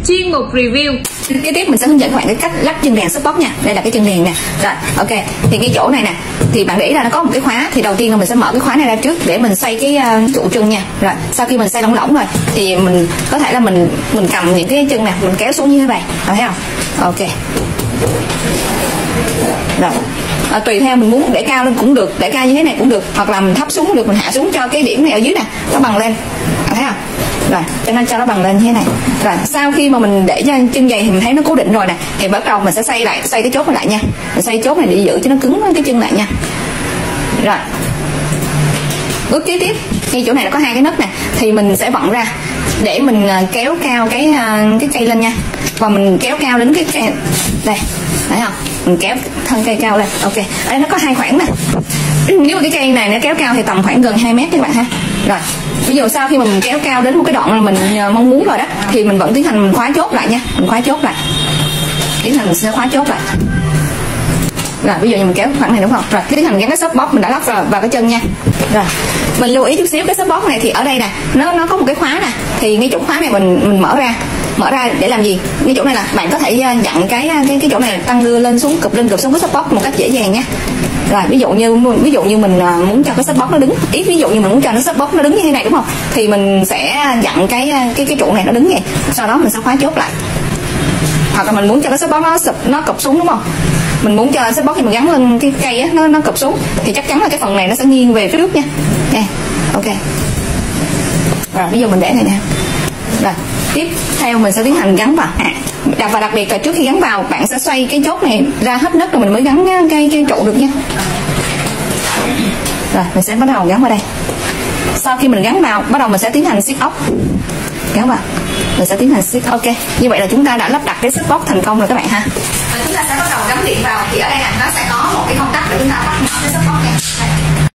chuyên mục review. Kế tiếp mình sẽ hướng dẫn các bạn cái cách lắp chân đèn support nha. Đây là cái chân đèn nè. Rồi, ok. Thì cái chỗ này nè, thì bạn để ý là nó có một cái khóa. Thì đầu tiên là mình sẽ mở cái khóa này ra trước để mình xoay cái trụ chân nha. Rồi, sau khi mình xoay lỏng lỏng rồi thì mình có thể là mình cầm những cái chân nè, mình kéo xuống như thế này. Rồi, thấy không? Ok. Rồi. Tùy theo mình muốn để cao lên cũng được, để cao như thế này cũng được, hoặc là mình thấp xuống cũng được, mình hạ xuống cho cái điểm này ở dưới nè nó bằng lên, thấy không? Rồi cho nên cho nó bằng lên như thế này. Rồi sau khi mà mình để cho chân giày thì mình thấy nó cố định rồi nè, thì bắt đầu mình sẽ xoay cái chốt này lại nha. Mình xoay chốt này để giữ cho nó cứng cái chân lại nha. Rồi bước kế tiếp, ngay chỗ này nó có hai cái nấc nè, thì mình sẽ vặn ra để mình kéo cao cái cây lên nha, và mình kéo cao đến cái cây đây, thấy không? Mình kéo thân cây cao lên. Ok, ở đây nó có hai khoảng nè. Nếu mà cái cây này nó kéo cao thì tầm khoảng gần 2 mét các bạn ha. Rồi ví dụ sau khi mà mình kéo cao đến một cái đoạn mà mình mong muốn rồi đó, thì mình vẫn tiến hành mình khóa chốt lại nha. Mình khóa chốt lại, tiến hành mình sẽ khóa chốt lại. Rồi ví dụ như mình kéo khoảng này đúng không? Rồi tiến hành gắn cái support mình đã lắp vào cái chân nha. Rồi mình lưu ý chút xíu, cái support này thì ở đây nè, nó có một cái khóa nè, thì ngay chỗ khóa này mình mở ra để làm gì? Cái chỗ này là bạn có thể dặn cái chỗ này tăng đưa lên xuống, cụp lên cụp xuống cái support một cách dễ dàng nhé. Rồi ví dụ như mình muốn cho cái support nó đứng, ví dụ như mình muốn cho nó support nó đứng như thế này đúng không? Thì mình sẽ dặn cái trụ này nó đứng vậy, sau đó mình sẽ khóa chốt lại. Hoặc là mình muốn cho cái support nó cụp xuống đúng không? Mình muốn cho support khi mình gắn lên cái cây á, nó cụp xuống thì chắc chắn là cái phần này nó sẽ nghiêng về phía trước nha. Nè, ok. Rồi ví dụ mình để này nè. Rồi tiếp theo mình sẽ tiến hành gắn vào. Và đặc biệt là trước khi gắn vào bạn sẽ xoay cái chốt này ra hết nấc rồi mình mới gắn cái trụ được nha. Rồi mình sẽ bắt đầu gắn vào đây. Sau khi mình gắn vào, bắt đầu mình sẽ tiến hành siết ốc. Gắn vào, mình sẽ tiến hành siết. Ok, như vậy là chúng ta đã lắp đặt cái support thành công rồi các bạn ha. Và chúng ta sẽ bắt đầu gắn điện vào. Thì ở đây nè, nó sẽ có một cái công tắc để chúng ta bắt mở cái support này.